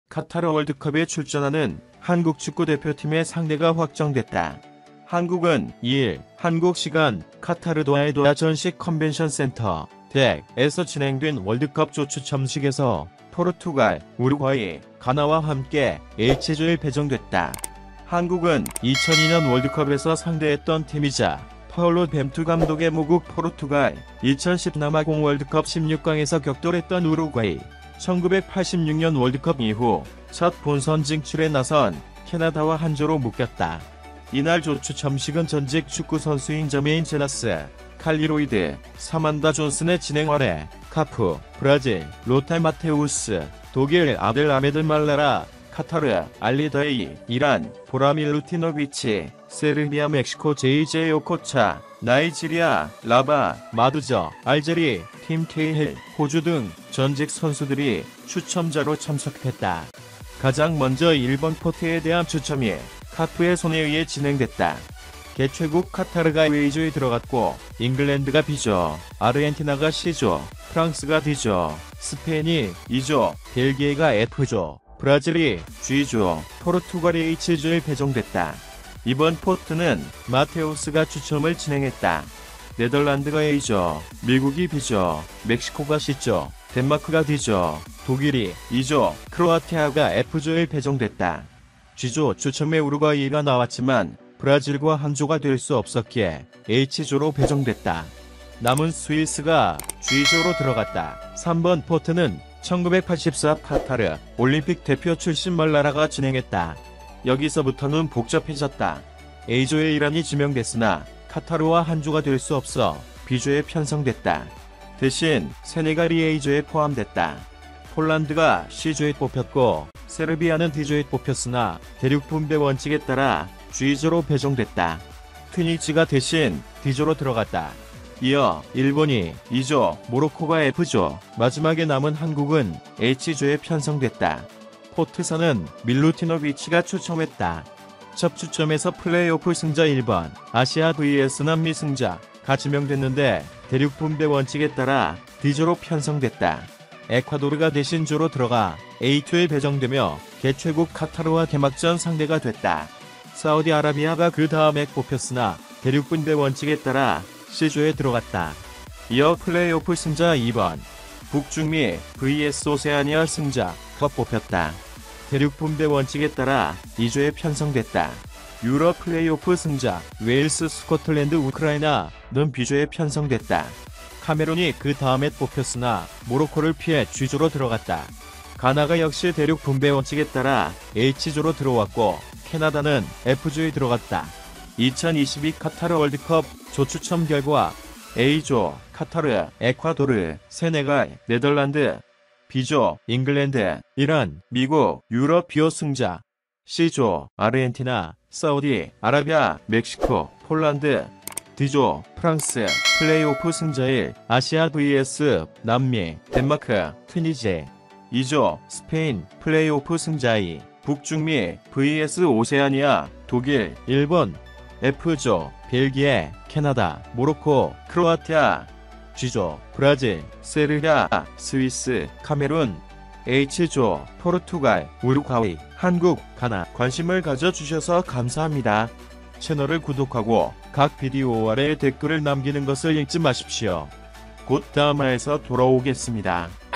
카타르 월드컵에 출전하는 한국 축구대표팀의 상대가 확정됐다. 한국은 2일 한국 시간 카타르 도하의 도하 전식 컨벤션 센터 덱에서 진행된 월드컵 조추첨식에서 포르투갈, 우루과이, 가나와 함께 H조에 배정됐다. 한국은 2002년 월드컵에서 상대했던 팀이자 파울로 벤투 감독의 모국 포르투갈, 2010 남아공 월드컵 16강에서 격돌했던 우루과이, 1986년 월드컵 이후 첫 본선 진출에 나선 캐나다와 한 조로 묶였다. 이날 조추첨식은 전직 축구선수인 저메인 제나스, 칼리로이드, 사만다 존슨의 진행 아래 카프, 브라질, 로탈 마테우스, 독일 아델 아메드 말라라, 카타르, 알리다이, 이란, 보라밀 루티노비치, 세르비아 멕시코 제이제 요코차, 나이지리아, 라바, 마두저, 알제리, 팀 케이힐, 호주 등 전직 선수들이 추첨자로 참석했다. 가장 먼저 1번 포트에 대한 추첨이 카프의 손에 의해 진행됐다. 개최국 카타르가 A조에 들어갔고 잉글랜드가 B조, 아르헨티나가 C조, 프랑스가 D조, 스페인이 E조, 벨기에가 F조, 브라질이 G조, 포르투갈이 H조에 배정됐다. 이번 포트는 마테우스가 추첨을 진행했다. 네덜란드가 A조, 미국이 B조, 멕시코가 C조, 덴마크가 D조, 독일이 E조, 크로아티아가 F조에 배정됐다. G조 추첨에 우루과이가 나왔지만 브라질과 한 조가 될 수 없었기에 H조로 배정됐다. 남은 스위스가 G조로 들어갔다. 3번 포트는 1984 카타르 올림픽 대표 출신 말라라가 진행했다. 여기서부터는 복잡해졌다. A조에 이란이 지명됐으나 카타르와 한 조가 될 수 없어 B조에 편성됐다. 대신 세네갈이 A조에 포함됐다. 폴란드가 C조에 뽑혔고 세르비아는 D조에 뽑혔으나 대륙 분배 원칙에 따라 G조로 배정됐다. 튀니지가 대신 D조로 들어갔다. 이어 일본이 E조, 모로코가 F조, 마지막에 남은 한국은 H조에 편성됐다. 포트선은 밀루티노비치가 추첨했다. 첫 추첨에서 플레이오프 승자 1번, 아시아 vs 남미 승자가 지명됐는데 대륙 분배 원칙에 따라 D조로 편성됐다. 에콰도르가 대신 조로 들어가 A조에 배정되며 개최국 카타르와 개막전 상대가 됐다. 사우디아라비아가 그 다음에 뽑혔으나 대륙 분배 원칙에 따라 C조에 들어갔다. 이어 플레이오프 승자 2번, 북중미 vs 오세아니아 승자가 뽑혔다. 대륙 분배 원칙에 따라 E조에 편성됐다. 유럽 플레이오프 승자 웨일스, 스코틀랜드, 우크라이나는 B조에 편성됐다. 카메룬이 그 다음에 뽑혔으나 모로코를 피해 G조로 들어갔다. 가나가 역시 대륙 분배 원칙에 따라 H조로 들어왔고 캐나다는 F조에 들어갔다. 2022 카타르 월드컵 조추첨 결과 A조 카타르, 에콰도르, 세네갈, 네덜란드, B조 잉글랜드, 이란, 미국, 유럽 비오 승자, C조 아르헨티나, 사우디 아라비아, 멕시코, 폴란드, D조 프랑스, 플레이오프 승자 1 아시아 vs 남미, 덴마크, 튀니지. E조 스페인, 플레이오프 승자 2 북중미 vs 오세아니아, 독일, 일본. F조 벨기에, 캐나다, 모로코, 크로아티아. G조 브라질, 세르비아, 스위스, 카메룬. H조 포르투갈, 우루과이, 한국, 가나. 관심을 가져주셔서 감사합니다. 채널을 구독하고 각 비디오 아래에 댓글을 남기는 것을 잊지 마십시오. 곧 다음 화에서 돌아오겠습니다.